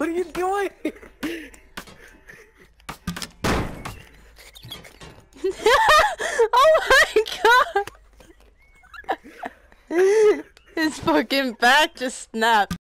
What are you doing? Oh my god! His fucking back just snapped.